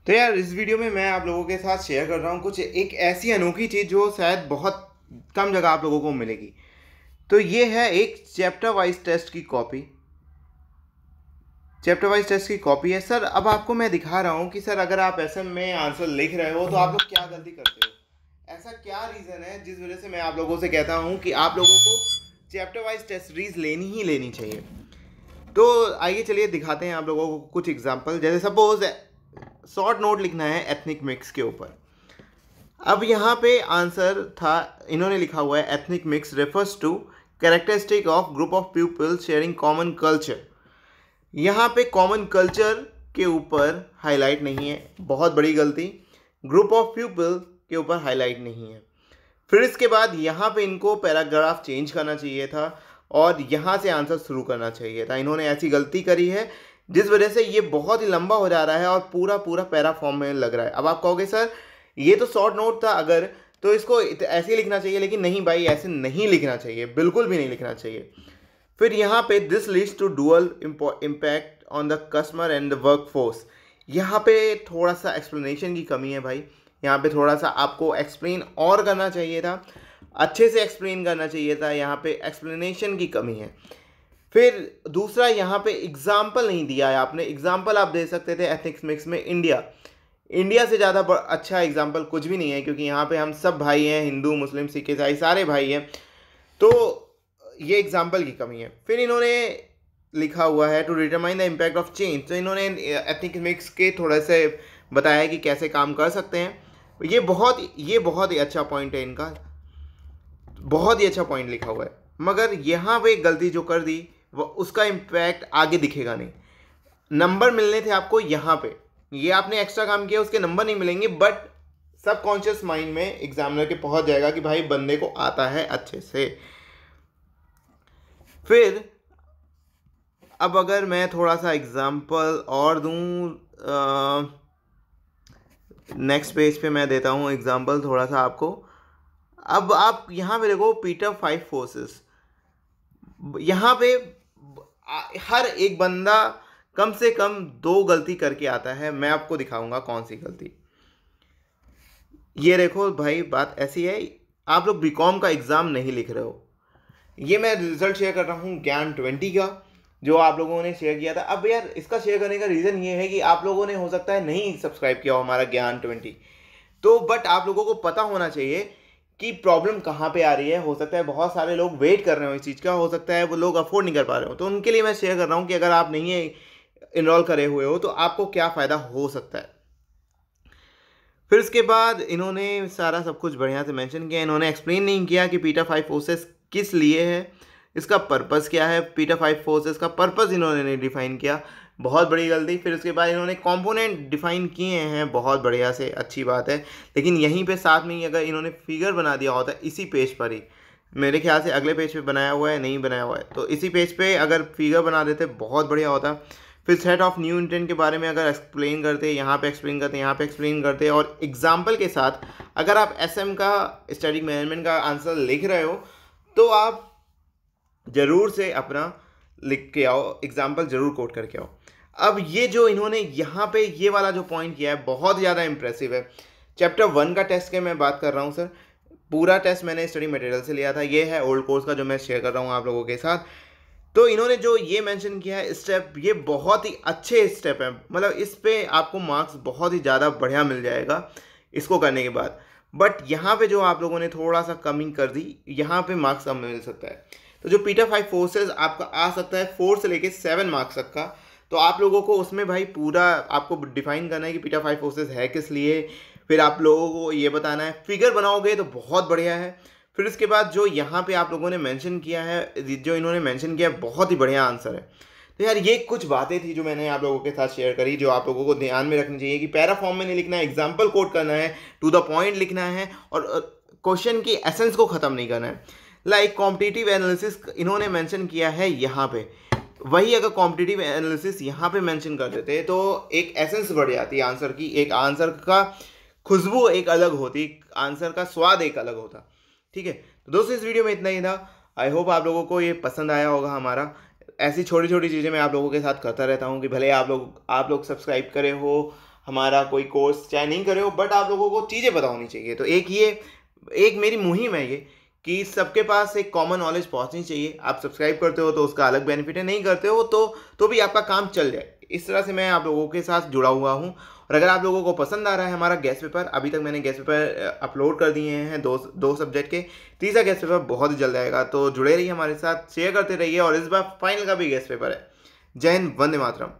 तो यार इस वीडियो में मैं आप लोगों के साथ शेयर कर रहा हूँ कुछ एक ऐसी अनोखी चीज़ जो शायद बहुत कम जगह आप लोगों को मिलेगी। तो ये है एक चैप्टर वाइज टेस्ट की कॉपी। चैप्टर वाइज टेस्ट की कॉपी है सर। अब आपको मैं दिखा रहा हूँ कि सर अगर आप ऐसे में आंसर लिख रहे हो तो आप लोग क्या गलती करते हो, ऐसा क्या रीज़न है जिस वजह से मैं आप लोगों से कहता हूँ कि आप लोगों को चैप्टर वाइज टेस्ट सीरीज लेनी ही लेनी चाहिए। तो आइए चलिए दिखाते हैं आप लोगों को कुछ एग्जाम्पल। जैसे सपोज शॉर्ट नोट लिखना है एथनिक मिक्स के ऊपर। अब यहाँ पे आंसर था, इन्होंने लिखा हुआ है ethnic mix refers to characteristic of group of people sharing common culture. यहाँ पे कॉमन कल्चर के ऊपर हाईलाइट नहीं है, बहुत बड़ी गलती। ग्रुप ऑफ पीपल के ऊपर हाईलाइट नहीं है। फिर इसके बाद यहाँ पे इनको पैराग्राफ चेंज करना चाहिए था और यहाँ से आंसर शुरू करना चाहिए था। इन्होंने ऐसी गलती करी है जिस वजह से ये बहुत ही लंबा हो जा रहा है और पूरा पूरा पैरा फॉर्म में लग रहा है। अब आप कहोगे सर ये तो शॉर्ट नोट था, अगर तो इसको ऐसे ही लिखना चाहिए, लेकिन नहीं भाई, ऐसे नहीं लिखना चाहिए, बिल्कुल भी नहीं लिखना चाहिए। फिर यहाँ पे this leads to dual impact on the customer and the workforce. यहाँ पे थोड़ा सा एक्सप्लेनेशन की कमी है भाई। यहाँ पे थोड़ा सा आपको एक्सप्लेन और करना चाहिए था, अच्छे से एक्सप्लेन करना चाहिए था। यहाँ पे एक्सप्लेनेशन की कमी है। फिर दूसरा, यहाँ पे एग्जाम्पल नहीं दिया है आपने। एग्जाम्पल आप दे सकते थे एथिक्स मिक्स में इंडिया से ज़्यादा अच्छा एग्जाम्पल कुछ भी नहीं है, क्योंकि यहाँ पे हम सब भाई हैं, हिंदू मुस्लिम सिख ईसाई सारे भाई हैं। तो ये एग्जाम्पल की कमी है। फिर इन्होंने लिखा हुआ है to determine the impact of change. तो इन्होंने एथनिक मिक्स के थोड़े से बताया कि कैसे काम कर सकते हैं। ये बहुत ही अच्छा पॉइंट है इनका, बहुत ही अच्छा पॉइंट लिखा हुआ है। मगर यहाँ पे एक गलती जो कर दी वो उसका इम्पैक्ट आगे दिखेगा नहीं। नंबर मिलने थे आपको यहाँ पे, ये आपने एक्स्ट्रा काम किया, उसके नंबर नहीं मिलेंगे, बट सबकॉन्शियस माइंड में एग्जामिनर के पहुंच जाएगा कि भाई बंदे को आता है अच्छे से। फिर अब अगर मैं थोड़ा सा एग्जाम्पल और दूं, नेक्स्ट पेज पे मैं देता हूं एग्जाम्पल थोड़ा सा आपको। अब आप यहाँ पे देखो पीटर 5 फोर्सेस। यहाँ पे हर एक बंदा कम से कम 2 गलती करके आता है। मैं आपको दिखाऊंगा कौन सी गलती। ये देखो भाई, बात ऐसी है, आप लोग बीकॉम का एग्ज़ाम नहीं लिख रहे हो। ये मैं रिजल्ट शेयर कर रहा हूँ ज्ञान 20 का, जो आप लोगों ने शेयर किया था। अब यार इसका शेयर करने का रीज़न ये है कि आप लोगों ने हो सकता है नहीं सब्सक्राइब किया हो हमारा ज्ञान 20, तो बट आप लोगों को पता होना चाहिए कि प्रॉब्लम कहाँ पे आ रही है। हो सकता है बहुत सारे लोग वेट कर रहे हो इस चीज़ का, हो सकता है वो लोग अफोर्ड नहीं कर पा रहे हो, तो उनके लिए मैं शेयर कर रहा हूँ कि अगर आप नहीं इनरोल करे हुए हो तो आपको क्या फ़ायदा हो सकता है। फिर उसके बाद इन्होंने सारा सब कुछ बढ़िया से मेंशन किया। इन्होंने एक्सप्लेन नहीं किया कि पीटर 5 फोर्सेस किस लिए है, इसका पर्पस क्या है। पीटर 5 फोर्सेस का पर्पस इन्होंने नहीं डिफाइन किया, बहुत बड़ी गलती। फिर उसके बाद इन्होंने कंपोनेंट डिफाइन किए हैं, बहुत बढ़िया से, अच्छी बात है, लेकिन यहीं पे साथ में ही अगर इन्होंने फिगर बना दिया होता इसी पेज पर ही, मेरे ख्याल से अगले पेज पे बनाया हुआ है, नहीं बनाया हुआ है, तो इसी पेज पे अगर फिगर बना देते बहुत बढ़िया होता। फिर सेट ऑफ न्यू इंटेंट के बारे में अगर एक्सप्लेन करते, यहाँ पे एक्सप्लेन करते, यहाँ पे एक्सप्लेन करते, और एग्जाम्पल के साथ अगर आप एसएम का स्टैटिक मैनेजमेंट का आंसर लिख रहे हो तो आप ज़रूर से अपना लिख के आओ, एग्जाम्पल ज़रूर कोट करके आओ। अब ये जो इन्होंने यहाँ पे ये वाला जो पॉइंट किया है बहुत ज़्यादा इंप्रेसिव है। चैप्टर 1 का टेस्ट के मैं बात कर रहा हूँ सर, पूरा टेस्ट मैंने स्टडी मटेरियल से लिया था। ये है ओल्ड कोर्स का जो मैं शेयर कर रहा हूँ आप लोगों के साथ। तो इन्होंने जो ये मेंशन किया है स्टेप, ये बहुत ही अच्छे स्टेप हैं, मतलब इस पे आपको मार्क्स बहुत ही ज़्यादा बढ़िया मिल जाएगा इसको करने के बाद। बट यहाँ पे जो आप लोगों ने थोड़ा सा कमी कर दी, यहाँ पे मार्क्स कम मिल सकता है। तो जो पीटर 5 फोर्सेस आपका आ सकता है 4 से लेके 7 मार्क्स तक का, तो आप लोगों को उसमें भाई पूरा आपको डिफाइन करना है कि पीटर 5 फोर्सेस है किस लिए। फिर आप लोगों को ये बताना है, फिगर बनाओगे तो बहुत बढ़िया है। फिर उसके बाद जो यहाँ पे आप लोगों ने मेंशन किया है, जो इन्होंने मेंशन किया है, बहुत ही बढ़िया आंसर है। तो यार ये कुछ बातें थी जो मैंने आप लोगों के साथ शेयर करी, जो आप लोगों को ध्यान में रखनी चाहिए कि पैरा फॉर्म में नहीं लिखना है, एग्जाम्पल कोट करना है, टू द पॉइंट लिखना है, और क्वेश्चन की एसेंस को ख़त्म नहीं करना है। लाइक कॉम्पिटिटिव एनालिसिस इन्होंने मेंशन किया है यहाँ पे, वही अगर कॉम्पिटिटिव एनालिसिस यहाँ पे मेंशन कर देते तो एक एसेंस बढ़ जाती आंसर की, एक आंसर का खुशबू एक अलग होती, आंसर का स्वाद एक अलग होता। ठीक है, तो दोस्तों इस वीडियो में इतना ही था। आई होप आप लोगों को ये पसंद आया होगा हमारा। ऐसी छोटी छोटी चीज़ें मैं आप लोगों के साथ करता रहता हूँ कि भले आप लोग सब्सक्राइब करे हो, हमारा कोई कोर्स चाहे नहीं करे हो, बट आप लोगों को चीज़ें पता होनी चाहिए। तो एक मेरी मुहिम है ये कि सबके पास एक कॉमन नॉलेज पहुंचनी चाहिए। आप सब्सक्राइब करते हो तो उसका अलग बेनिफिट है, नहीं करते हो तो भी आपका काम चल जाए। इस तरह से मैं आप लोगों के साथ जुड़ा हुआ हूँ। और अगर आप लोगों को पसंद आ रहा है हमारा गेस्ट पेपर, अभी तक मैंने गेस्ट पेपर अपलोड कर दिए हैं दो सब्जेक्ट के, तीसरा गेस्ट पेपर बहुत ही जल्द आएगा। तो जुड़े रहिए हमारे साथ, शेयर करते रहिए। और इस बार फाइनल का भी गेस्ट पेपर है। जय हिंद, वंदे मातरम।